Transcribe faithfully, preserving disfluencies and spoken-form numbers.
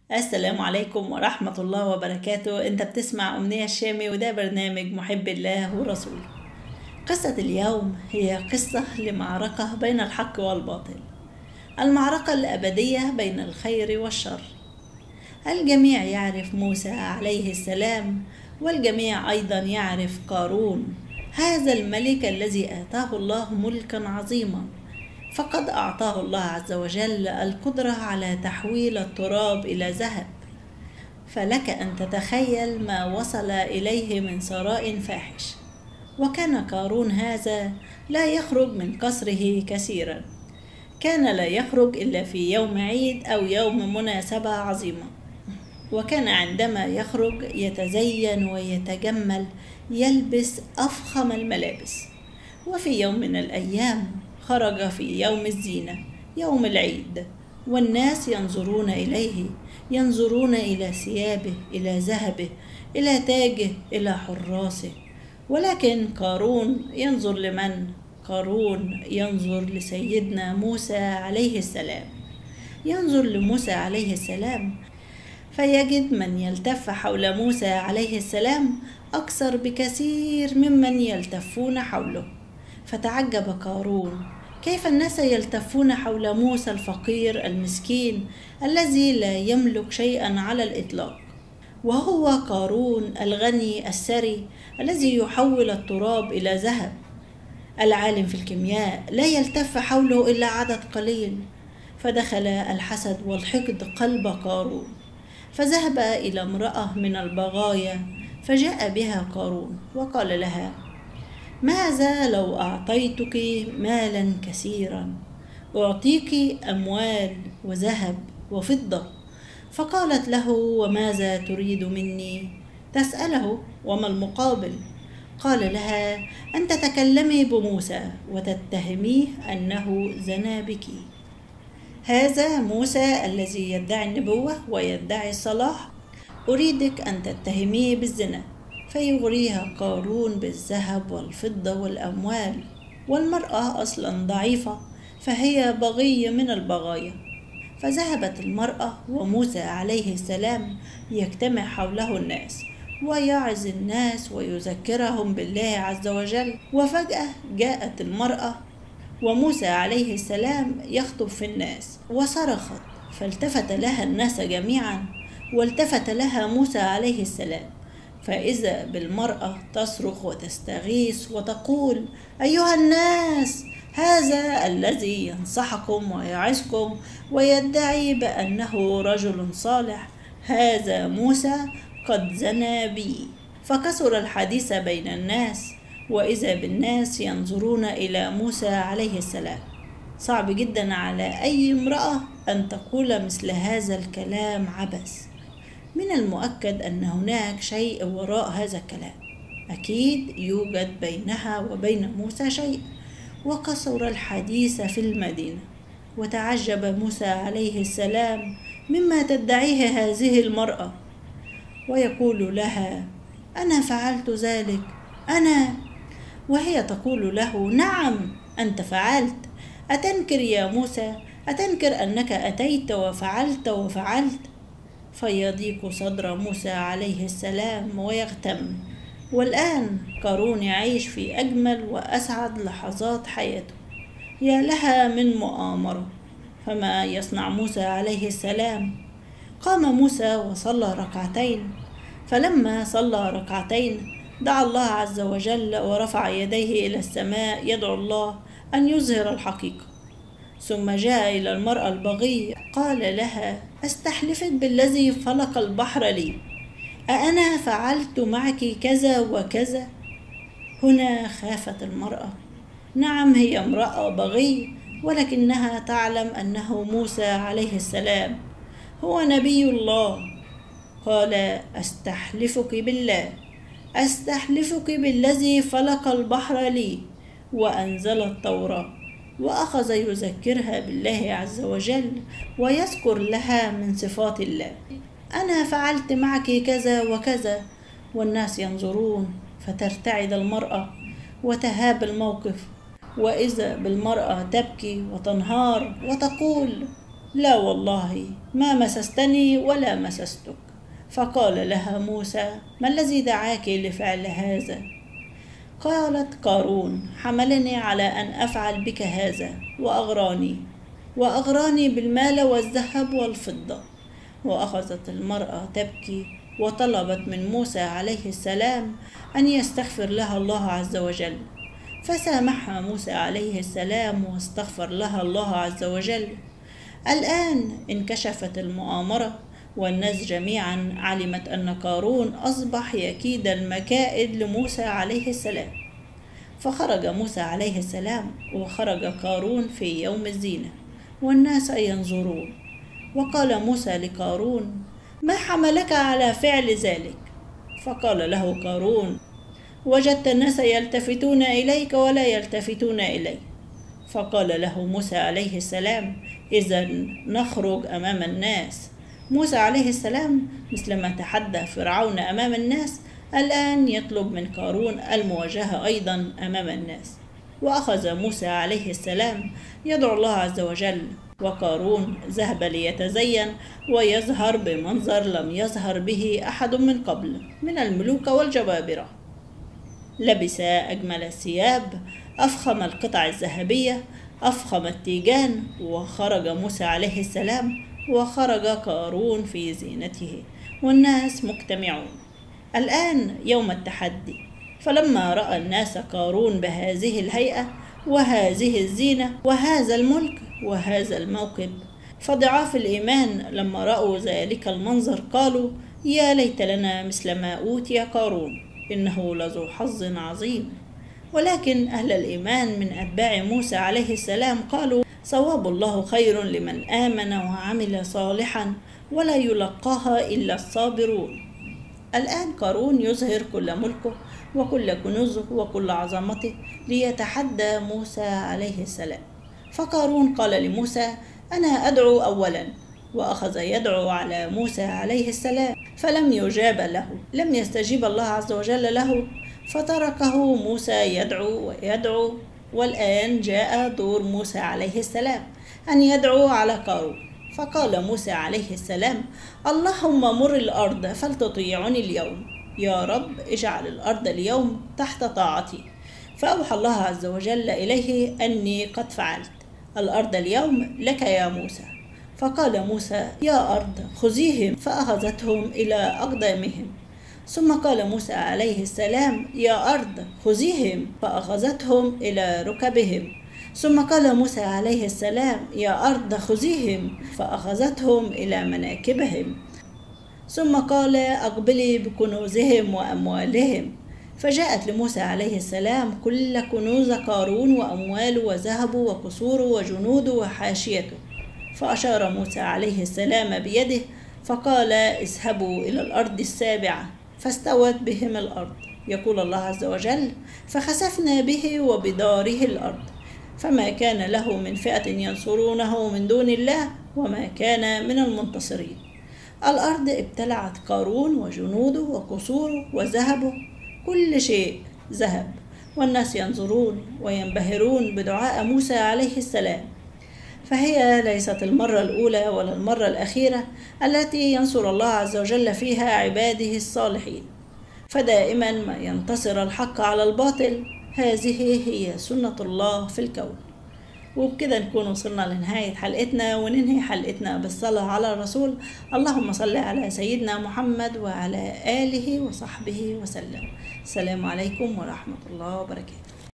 السلام عليكم ورحمة الله وبركاته. انت بتسمع أمنية الشامي وده برنامج محب الله ورسوله. قصة اليوم هي قصة لمعركة بين الحق والباطل، المعركة الأبدية بين الخير والشر. الجميع يعرف موسى عليه السلام، والجميع أيضا يعرف قارون، هذا الملك الذي آتاه الله ملكا عظيما، فقد أعطاه الله عز وجل القدرة على تحويل التراب إلى ذهب. فلك أن تتخيل ما وصل إليه من ثراء فاحش. وكان قارون هذا لا يخرج من قصره كثيرا، كان لا يخرج إلا في يوم عيد أو يوم مناسبة عظيمة، وكان عندما يخرج يتزين ويتجمل، يلبس أفخم الملابس. وفي يوم من الأيام خرج في يوم الزينة، يوم العيد، والناس ينظرون إليه، ينظرون إلى ثيابه، إلى ذهبه، إلى تاجه، إلى حراسه. ولكن قارون ينظر لمن؟ قارون ينظر لسيدنا موسى عليه السلام. ينظر لموسى عليه السلام فيجد من يلتف حول موسى عليه السلام أكثر بكثير ممن يلتفون حوله. فتعجب قارون كيف الناس يلتفون حول موسى الفقير المسكين الذي لا يملك شيئا على الإطلاق، وهو قارون الغني الثري الذي يحول التراب إلى ذهب. العالم في الكيمياء لا يلتف حوله إلا عدد قليل. فدخل الحسد والحقد قلب قارون، فذهب إلى امرأة من البغايا فجاء بها قارون وقال لها: ماذا لو أعطيتك مالا كثيرا؟ أعطيك أموال وذهب وفضة. فقالت له: وماذا تريد مني؟ تسأله: وما المقابل؟ قال لها: أن تتكلمي بموسى وتتهميه أنه زنى بك. هذا موسى الذي يدعي النبوة ويدعي الصلاح، أريدك أن تتهميه بالزنا. فيغريها قارون بالذهب والفضة والأموال، والمرأة أصلا ضعيفة فهي بغية من البغايا. فذهبت المرأة وموسى عليه السلام يجتمع حوله الناس ويعظ الناس ويذكرهم بالله عز وجل. وفجأة جاءت المرأة وموسى عليه السلام يخطب في الناس وصرخت، فالتفت لها الناس جميعا والتفت لها موسى عليه السلام، فإذا بالمرأة تصرخ وتستغيث وتقول: أيها الناس، هذا الذي ينصحكم ويعظكم ويدعي بأنه رجل صالح، هذا موسى قد زنى بي. فكثر الحديث بين الناس، وإذا بالناس ينظرون إلى موسى عليه السلام. صعب جدا على أي امرأة أن تقول مثل هذا الكلام عبث. من المؤكد أن هناك شيء وراء هذا الكلام، أكيد يوجد بينها وبين موسى شيء. وكثر الحديث في المدينة، وتعجب موسى عليه السلام مما تدعيه هذه المرأة، ويقول لها: أنا فعلت ذلك، أنا. وهي تقول له: نعم أنت فعلت. أتنكر يا موسى؟ أتنكر أنك أتيت وفعلت وفعلت؟ فيضيق صدر موسى عليه السلام ويغتم. والآن قارون يعيش في أجمل وأسعد لحظات حياته. يا لها من مؤامرة! فما يصنع موسى عليه السلام؟ قام موسى وصلى ركعتين، فلما صلى ركعتين دعا الله عز وجل ورفع يديه إلى السماء يدعو الله أن يظهر الحقيقة. ثم جاء إلى المرأة البغي قال لها: أستحلفك بالذي خلق البحر لي، أأنا فعلت معك كذا وكذا؟ هنا خافت المرأة. نعم هي امرأة بغي، ولكنها تعلم أنه موسى عليه السلام هو نبي الله. قال: أستحلفك بالله، أستحلفك بالذي خلق البحر لي وأنزل التوراة. وأخذ يذكرها بالله عز وجل ويذكر لها من صفات الله: أنا فعلت معك كذا وكذا. والناس ينظرون، فترتعد المرأة وتهاب الموقف، وإذا بالمرأة تبكي وتنهار وتقول: لا والله ما مسستني ولا مسستك. فقال لها موسى: ما الذي دعاك لفعل هذا؟ قالت: قارون حملني على أن أفعل بك هذا وأغراني وأغراني بالمال والذهب والفضة. وأخذت المرأة تبكي وطلبت من موسى عليه السلام أن يستغفر لها الله عز وجل، فسامحها موسى عليه السلام واستغفر لها الله عز وجل. الآن انكشفت المؤامرة، والناس جميعا علمت أن قارون أصبح يكيد المكائد لموسى عليه السلام. فخرج موسى عليه السلام وخرج قارون في يوم الزينة والناس ينظرون. وقال موسى لقارون: ما حملك على فعل ذلك؟ فقال له قارون: وجدت الناس يلتفتون إليك ولا يلتفتون إلي. فقال له موسى عليه السلام: إذن نخرج أمام الناس. موسى عليه السلام مثلما تحدى فرعون أمام الناس، الآن يطلب من قارون المواجهة أيضا أمام الناس. وأخذ موسى عليه السلام يدعو الله عز وجل، وقارون ذهب ليتزين ويظهر بمنظر لم يظهر به أحد من قبل من الملوك والجبابرة. لبس أجمل الثياب، أفخم القطع الذهبية، أفخم التيجان، وخرج موسى عليه السلام وخرج قارون في زينته والناس مجتمعون. الآن يوم التحدي. فلما رأى الناس قارون بهذه الهيئة وهذه الزينة وهذا الملك وهذا الموكب، فضعاف الإيمان لما رأوا ذلك المنظر قالوا: يا ليت لنا مثل ما أوتي قارون، إنه لذو حظ عظيم. ولكن أهل الإيمان من أتباع موسى عليه السلام قالوا: ثواب الله خير لمن آمن وعمل صالحا ولا يلقاها إلا الصابرون. الآن قارون يظهر كل ملكه وكل كنوزه وكل عظمته ليتحدى موسى عليه السلام. فقارون قال لموسى: أنا أدعو أولا. وأخذ يدعو على موسى عليه السلام فلم يجاب له، لم يستجيب الله عز وجل له، فتركه موسى يدعو ويدعو. والآن جاء دور موسى عليه السلام أن يدعو على قارون. فقال موسى عليه السلام: اللهم مر الأرض فلتطيعني اليوم، يا رب اجعل الأرض اليوم تحت طاعتي. فأوحى الله عز وجل إليه: أني قد فعلت، الأرض اليوم لك يا موسى. فقال موسى: يا أرض خذيهم، فأخذتهم إلى أقدامهم. ثم قال موسى عليه السلام: يا أرض خذيهم، فأخذتهم إلى ركبهم. ثم قال موسى عليه السلام: يا أرض خذيهم، فأخذتهم إلى مناكبهم. ثم قال: أقبلي بكنوزهم وأموالهم. فجاءت لموسى عليه السلام كل كنوز قارون وأمواله وذهبه وقصوره وجنوده وحاشيته. فأشار موسى عليه السلام بيده فقال: اذهبوا إلى الأرض السابعة. فاستوت بهم الأرض، يقول الله عز وجل: فخسفنا به وبداره الأرض، فما كان له من فئة ينصرونه من دون الله وما كان من المنتصرين. الأرض ابتلعت قارون وجنوده وقصوره وذهبه، كل شيء ذهب، والناس ينظرون وينبهرون بدعاء موسى عليه السلام. فهي ليست المرة الأولى ولا المرة الأخيرة التي ينصر الله عز وجل فيها عباده الصالحين، فدائما ما ينتصر الحق على الباطل. هذه هي سنة الله في الكون. وبكده نكون وصلنا لنهاية حلقتنا، وننهي حلقتنا بالصلاة على الرسول. اللهم صل على سيدنا محمد وعلى آله وصحبه وسلم. السلام عليكم ورحمة الله وبركاته.